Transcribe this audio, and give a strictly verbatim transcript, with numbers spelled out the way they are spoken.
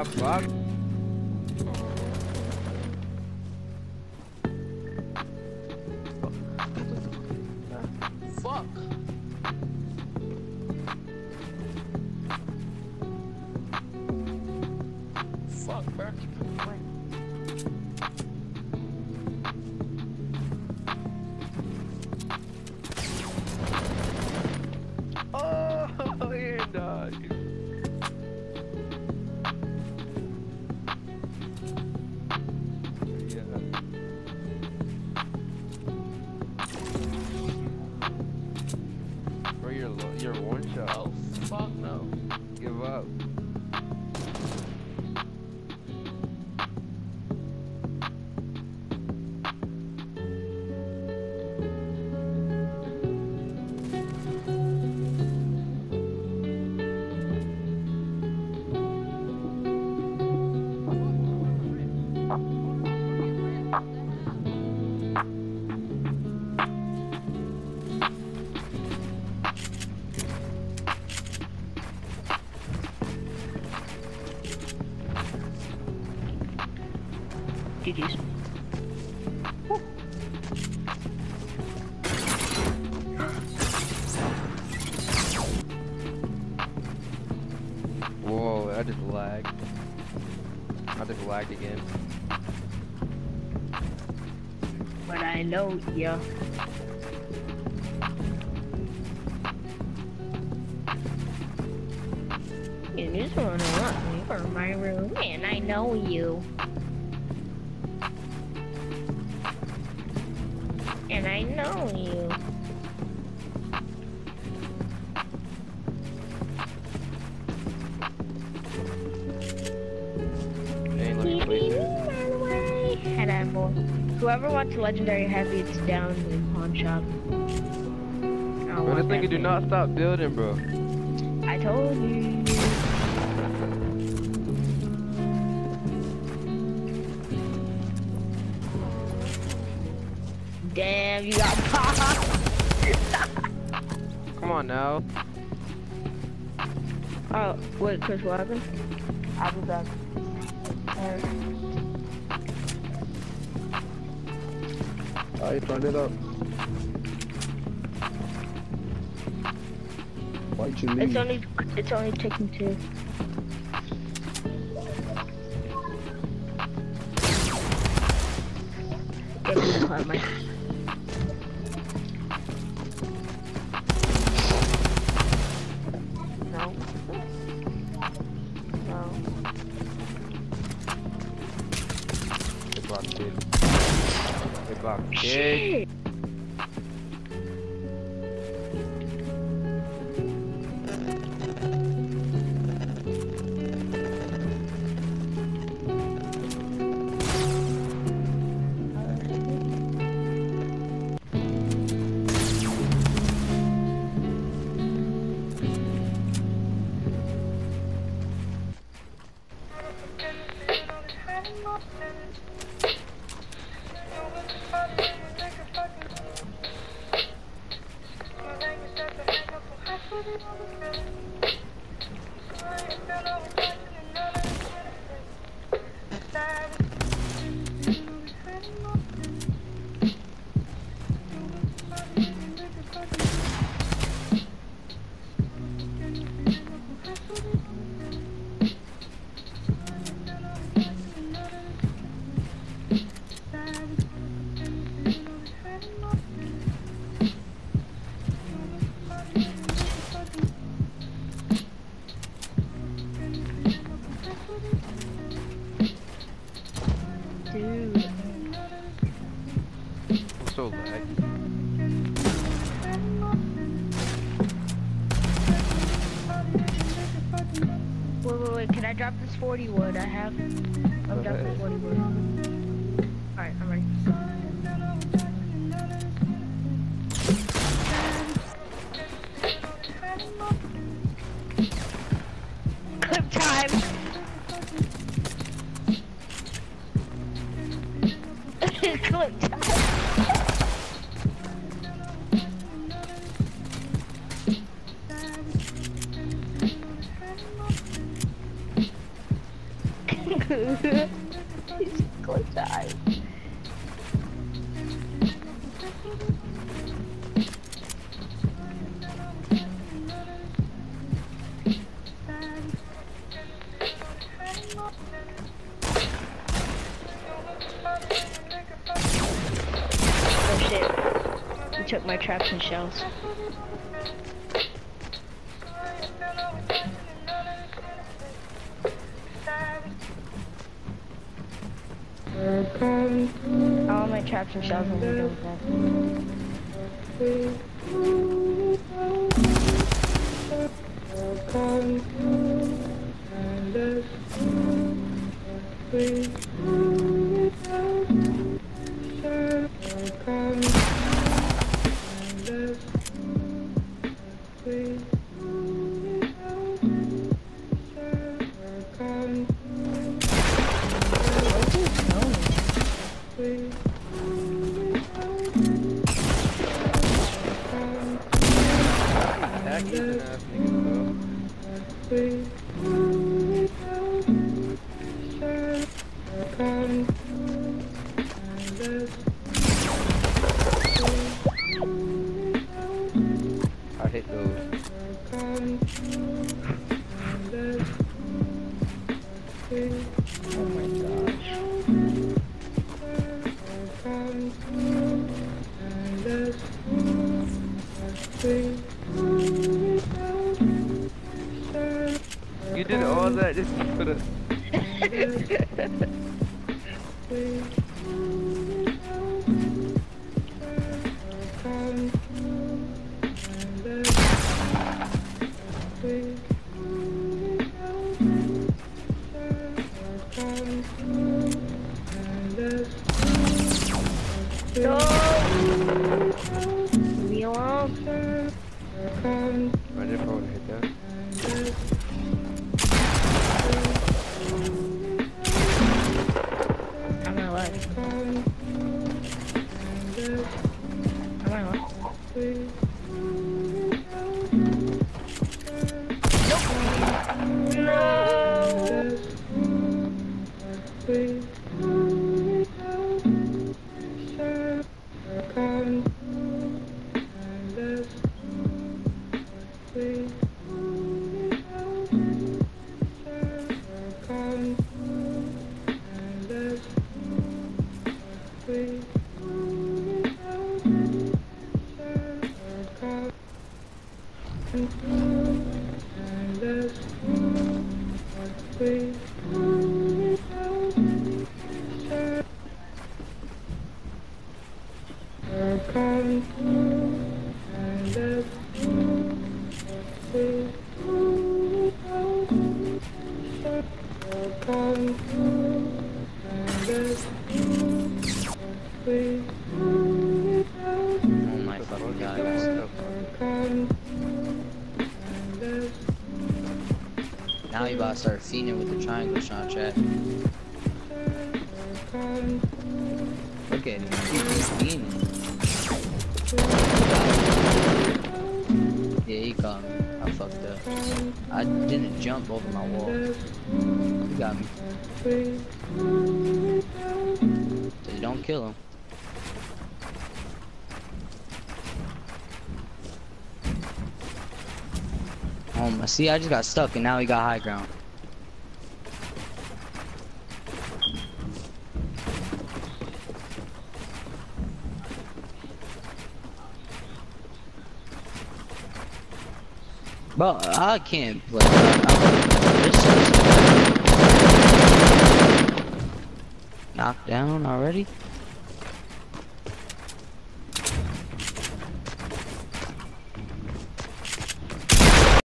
I blocked. Fuck. Fuck, bro. Oh, yeah, dog. Bro, you're low, you're one shot. Oh, fuck no. Give up. G G's. Whoa, I just lagged. I just lagged again. But I know ya. You just wanna want me for my room, and I know you. And I know you. Ain't let me place it. Head on boy. Whoever wants legendary heavy, it's down in the pawn shop. I don't Bro, this want nigga that do thing. not stop building, bro. I told you. Damn, you got popped. Come on now. Oh, wait, Chris, what happened? I'll be back. Alright. I turned it up. Why'd you leave? It's only, it's only taking two. Give me the climb, Mike. No. No. They blocked kid. They blocked kid. Shit. Dude. I'm so lagged. Wait, wait, wait, can I drop this forty wood I have? I'll drop this forty wood. Alright, I'm ready. Clip time! Clip time! He's close eyes. Oh shit. He took my traps and shells. All my traps and shells are gonna go with I hit those. Oh my gosh. You did all that just to put it. No! Leave me alone. I didn't probably hit that. I'm not alive. Am I alive? Nope. No! Oh my fucking god. Now you about to start fiending with the triangle shot, chat. Look at him. He's fiending. Yeah, he caught me. I fucked up. I didn't jump over my wall. He got me. So don't kill him. Oh my, see, I just got stuck and now he got high ground. Bro, I can't play. Knocked down already?